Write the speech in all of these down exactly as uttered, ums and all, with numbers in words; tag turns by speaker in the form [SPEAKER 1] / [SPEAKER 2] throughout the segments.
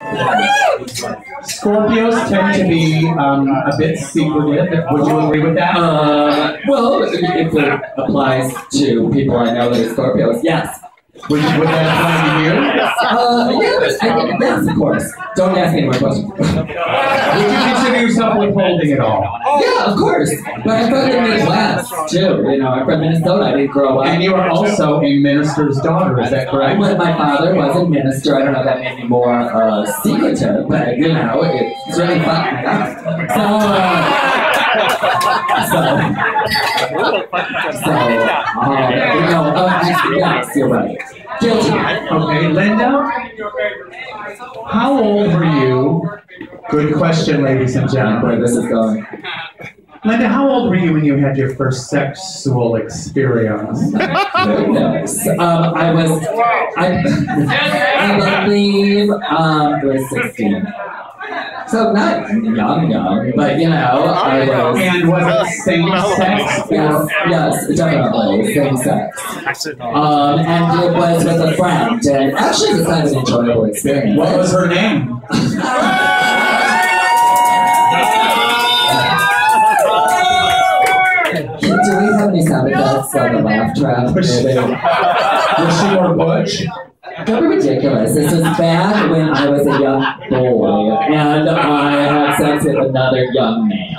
[SPEAKER 1] Scorpios tend to be um, a bit secretive. Would you agree with that?
[SPEAKER 2] Uh, well, if it applies to people I know that are Scorpios, yes.
[SPEAKER 1] Would, would that apply to you?
[SPEAKER 2] Uh, yes, I, yes, of course. Don't ask any more questions.
[SPEAKER 1] Would you consider yourself withholding at all?
[SPEAKER 2] Yeah, of course. But I'm from the Midwest, too. You know, I'm from Minnesota. I didn't grow up.
[SPEAKER 1] And you are also a minister's daughter, is that correct?
[SPEAKER 2] Well, my father was a minister. I don't know if that made me more uh, secretive, but, you know, it's really fun. So, uh, so, so, uh, you know, uh, actually, yes, you're right. Guilty.
[SPEAKER 1] Okay, Linda, how old were you? Good question, ladies and gentlemen.
[SPEAKER 2] Where this is going.
[SPEAKER 1] Linda, how old were you when you had your first sexual experience?
[SPEAKER 2] Goodness. Um, I was, I, I believe, um, it was sixteen. So not young, young, but you know, I was.
[SPEAKER 1] And was it same sex?
[SPEAKER 2] Yes, yes, definitely same sex. Um, and it was with a friend, and actually it was kind of an enjoyable experience.
[SPEAKER 1] What was her name?
[SPEAKER 2] Do we have any sound effects on the laugh track?
[SPEAKER 1] Was she, was she more butch?
[SPEAKER 2] Don't be ridiculous. This was back when I was a young boy, and I had sex with another young man.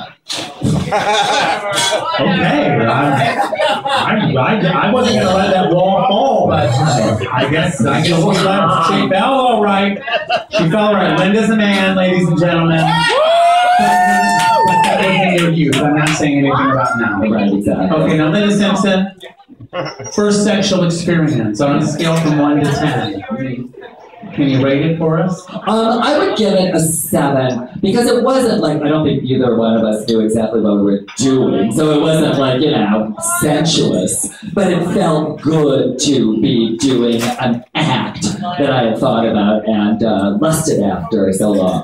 [SPEAKER 1] Okay, I, I, I, I wasn't going to let that wall fall, but I guess I guess she, let, she fell all right. She fell all right. Linda's a man, ladies and gentlemen. But that was in your youth. I'm not saying anything about now.
[SPEAKER 2] Right, exactly.
[SPEAKER 1] Okay, now Linda Simpson. First sexual experience on a scale from one to ten. Can you rate it for us?
[SPEAKER 2] Um, I would give it a seven because it wasn't like I don't think either one of us knew exactly what we were doing, so it wasn't like you know sensuous, but it felt good to be doing an act that I had thought about and uh, lusted after so long.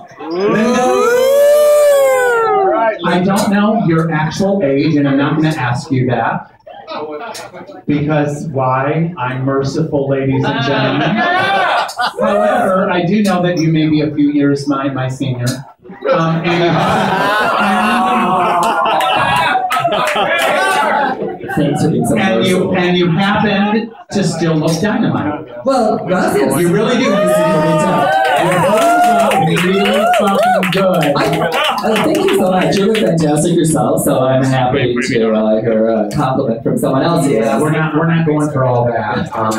[SPEAKER 1] I don't know your actual age, and I'm not going to ask you that. Because why? I'm merciful, ladies and gentlemen. However, I do know that you may be a few years my my senior. Um, and,
[SPEAKER 2] Thanks for being so
[SPEAKER 1] and you
[SPEAKER 2] merciful.
[SPEAKER 1] and you happened to still look dynamite.
[SPEAKER 2] Well, gracias.
[SPEAKER 1] You really do. You're really fucking good.
[SPEAKER 2] I, uh, thank you so much. You were fantastic yourself, so I'm happy to uh, hear a compliment from someone else.
[SPEAKER 1] Yeah, we're not we're not going for all that. Um,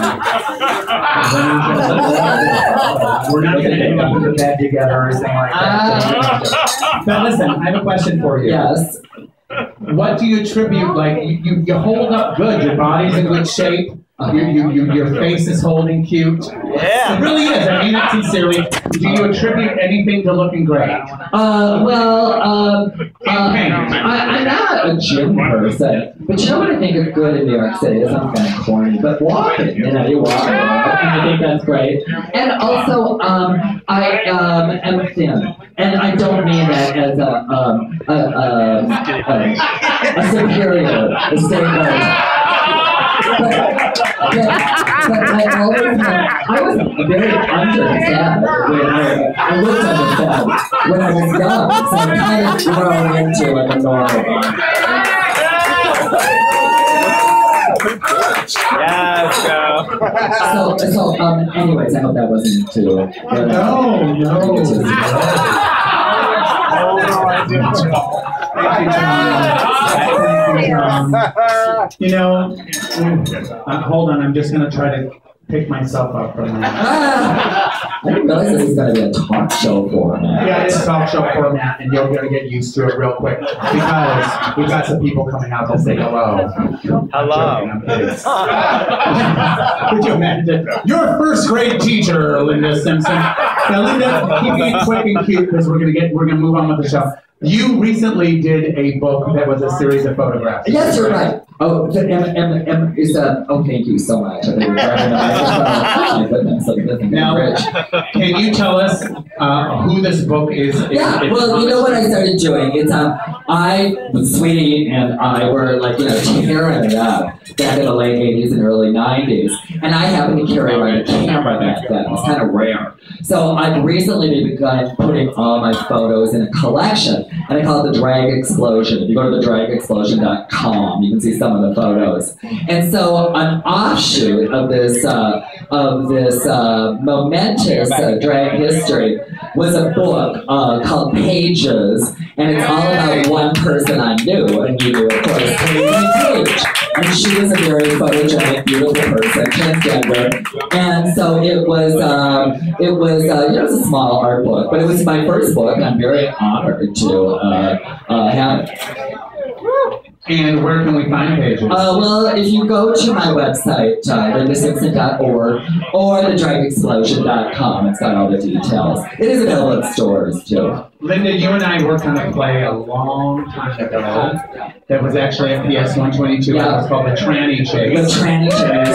[SPEAKER 1] we're not going to end up in the bed together or anything like that. But listen, I have a question for you.
[SPEAKER 2] Yes.
[SPEAKER 1] What do you attribute? Like you, you, you hold up good. Your body's in good shape. You, you, you, your face is holding cute.
[SPEAKER 3] Yeah.
[SPEAKER 1] It really is. I mean that sincerely. Do you attribute anything to looking great?
[SPEAKER 2] Uh, well, um, uh, I, I'm not a gym person, but you know what I think is good in New York City? It sounds kind of corny, but walking, you know, you walk around, and I think that's great. And also, um, I um, am thin, and I don't mean that as a, um, a, a, a, a superior statement. But, but, but I always had, I was very underfed when I, I looked underfed when I was young, so I'm kind of growing into like a normal body.
[SPEAKER 3] Yes, girl.
[SPEAKER 2] So, so, um, anyways, I hope that wasn't too. Uh,
[SPEAKER 1] No, no. Thank you, Tom. Thank you, Tom. You know, uh, hold on, I'm just going to try to pick myself up from that.
[SPEAKER 2] Ah, I didn't realize this was going to be a talk show format.
[SPEAKER 1] Yeah, it's a talk show format, and you're going to get used to it real quick because we've got some people coming out to say hello.
[SPEAKER 3] Hello.
[SPEAKER 1] I'm kidding. Could you imagine? You're a first grade teacher, Linda Simpson. Now, Linda, keep it quick and cute because we're going to get we're going to move on with the show. You recently did a book that was a series of photographs.
[SPEAKER 2] Yes, you're right. Oh, the M, M, M is uh, oh, thank you so much. I think we're grabbing the microphone. Oh, my goodness, like this is
[SPEAKER 1] Now,
[SPEAKER 2] rich.
[SPEAKER 1] can you tell us uh, who this book is?
[SPEAKER 2] Yeah,
[SPEAKER 1] is
[SPEAKER 2] well, you know what I started doing? It's um, I, Sweetie, and I were like, you know, tearing it up back in the late eighties and early nineties, and I happened to carry around a camera back then. It was kind of rare. So I've recently begun putting all my photos in a collection, and I call it the Drag Explosion. If you go to the drag explosion dot com, you can see some of the photos. And so an offshoot of this uh, of this uh, momentous uh, drag history was a book uh, called Pages, and it's all about one person I knew, and you knew, of course, Haley Page. And she was a very photogenic, beautiful person, transgender. And so it was, um, it was, uh, you know, it was a small art book, but it was my first book, and I'm very honored to uh, uh, have it.
[SPEAKER 1] And where can we find Pages?
[SPEAKER 2] Uh, well, if you go to my website, uh, linda simpson dot org, or the drag explosion dot com, it's got all the details. It is available in stores, too.
[SPEAKER 1] Linda, you and I worked on a play a long time ago that was actually at P S one twenty-two.
[SPEAKER 2] Yeah.
[SPEAKER 1] It was called The Tranny
[SPEAKER 2] The
[SPEAKER 1] Chase.
[SPEAKER 2] tranny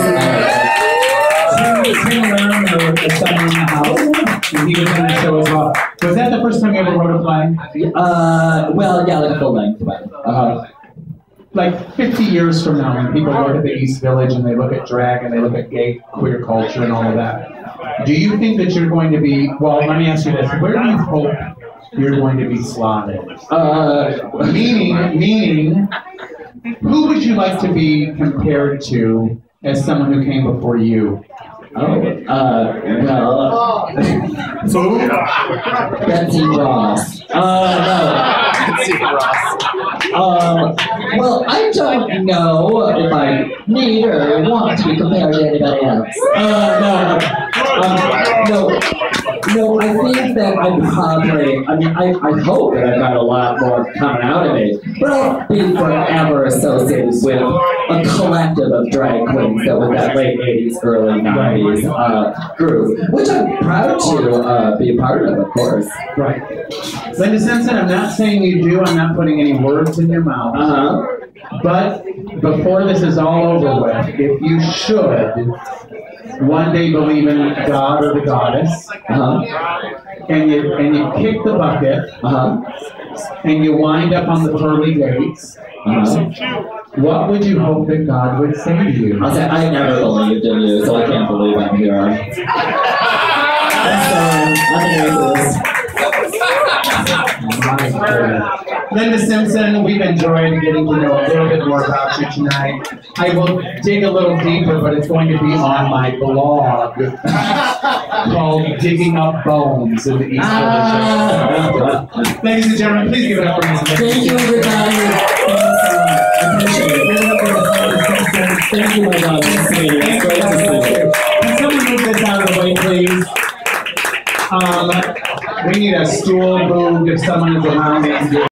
[SPEAKER 1] He came around with the son in the house, and he was in the show as well. Was that the first time you ever wrote a play?
[SPEAKER 2] Uh, well, yeah, like a full length one. Uh-huh.
[SPEAKER 1] Like fifty years from now, when people look at the East Village and they look at drag and they look at gay queer culture and all of that, do you think that you're going to be, well, let me ask you this, where do you hope you're going to be slotted?
[SPEAKER 2] Uh,
[SPEAKER 1] meaning, meaning, who would you like to be compared to as someone who came before you?
[SPEAKER 2] Oh, uh, well,
[SPEAKER 1] Who?
[SPEAKER 2] Betsy Ross. Uh, no.
[SPEAKER 3] Betsy Ross.
[SPEAKER 2] Um, well, I don't know if I need or want to be compared to anybody else. Uh, no, um, no, no, I think that I'm probably, I mean, I, I hope that I've got a lot more coming out of me, but I'll be forever associated with a collective of drag queens that was that late eighties, early nineties uh, group, which I'm proud to uh, be a part of, of course.
[SPEAKER 1] Right. Linda Simpson, I'm not saying you do, I'm not putting any words in your mouth.
[SPEAKER 2] Uh-huh.
[SPEAKER 1] But before this is all over with, if you should one day believe in God or the goddess,
[SPEAKER 2] Uh-huh.
[SPEAKER 1] and you and you kick the bucket,
[SPEAKER 2] Uh-huh.
[SPEAKER 1] and you wind up on the pearly gates,
[SPEAKER 2] Uh-huh.
[SPEAKER 1] what would you hope that God would say to you?
[SPEAKER 2] I'll say, I never believed in you, so I can't believe I'm here. I'm sorry, I'm gonna do this.
[SPEAKER 1] Linda Simpson, we've enjoyed getting to know a little bit more about you tonight. I will dig a little deeper, but it's going to be on my blog called Digging Up Bones in the East
[SPEAKER 2] Ah.
[SPEAKER 1] Village. Ladies and gentlemen, please give it up for Linda Simpson.
[SPEAKER 2] Thank you, everybody. I appreciate it. Thank you, my God. It's great to see you.
[SPEAKER 1] Can someone move this out of the way, please? Um, we need a stool moved if someone is around it.